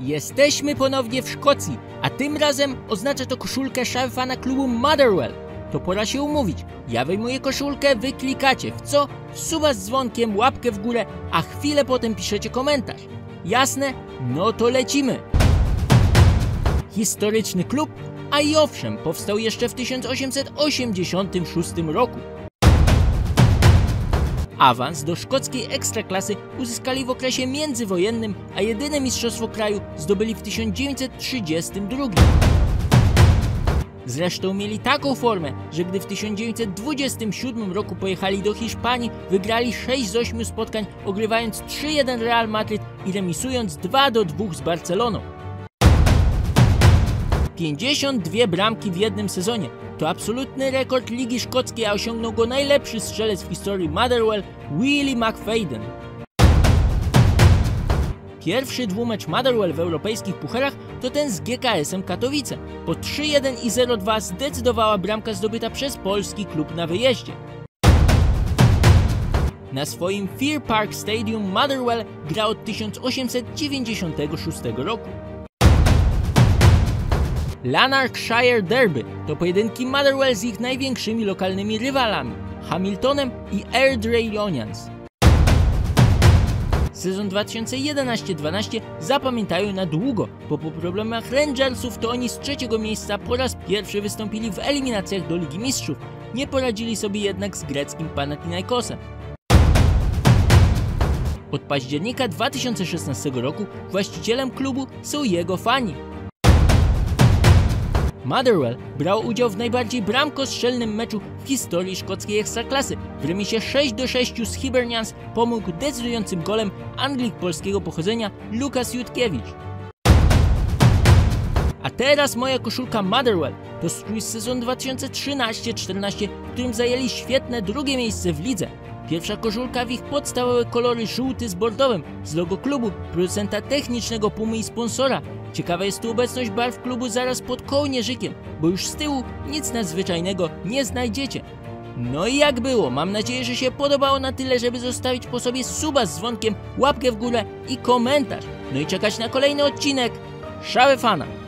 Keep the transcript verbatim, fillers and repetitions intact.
Jesteśmy ponownie w Szkocji, a tym razem oznacza to koszulkę Szary Fana klubu Motherwell. To pora się umówić. Ja wyjmuję koszulkę, wy klikacie w co? W suba z dzwonkiem, łapkę w górę, a chwilę potem piszecie komentarz. Jasne? No to lecimy. Historyczny klub? A i owszem, powstał jeszcze w tysiąc osiemset osiemdziesiątym szóstym roku. Awans do szkockiej ekstraklasy uzyskali w okresie międzywojennym, a jedyne mistrzostwo kraju zdobyli w tysiąc dziewięćset trzydziestym drugim. Zresztą mieli taką formę, że gdy w tysiąc dziewięćset dwudziestym siódmym roku pojechali do Hiszpanii, wygrali sześć z ośmiu spotkań, ogrywając trzy jeden Real Madryt i remisując dwa do dwóch z Barceloną. pięćdziesiąt dwie bramki w jednym sezonie. To absolutny rekord Ligi Szkockiej, a osiągnął go najlepszy strzelec w historii Motherwell, Willie McFadden. Pierwszy dwumecz Motherwell w europejskich pucharach to ten z G K S-em Katowice. Po trzy jeden i zero dwa zdecydowała bramka zdobyta przez polski klub na wyjeździe. Na swoim Fir Park Stadium Motherwell gra od tysiąc osiemset dziewięćdziesiątego szóstego roku. Lanarkshire Derby to pojedynki Motherwell z ich największymi lokalnymi rywalami Hamiltonem i Airdrie Onions. Sezon dwa tysiące jedenasty dwanaście zapamiętają na długo, bo po problemach Rangersów to oni z trzeciego miejsca po raz pierwszy wystąpili w eliminacjach do Ligi Mistrzów. Nie poradzili sobie jednak z greckim Panathinaikosem. Od października dwa tysiące szesnastego roku właścicielem klubu są jego fani. Motherwell brał udział w najbardziej bramkostrzelnym meczu w historii szkockiej ekstraklasy. W remisie sześć do sześciu z Hibernians pomógł decydującym golem Anglik polskiego pochodzenia Lukas Jutkiewicz. A teraz moja koszulka Motherwell to strój z sezonu dwa tysiące trzynastego czternastego, w którym zajęli świetne drugie miejsce w lidze. Pierwsza koszulka w ich podstawowe kolory żółty z bordowym, z logo klubu, producenta technicznego Pumy i sponsora. Ciekawa jest tu obecność barw klubu zaraz pod kołnierzykiem, bo już z tyłu nic nadzwyczajnego nie znajdziecie. No i jak było? Mam nadzieję, że się podobało na tyle, żeby zostawić po sobie suba z dzwonkiem, łapkę w górę i komentarz. No i czekać na kolejny odcinek Szary Fana.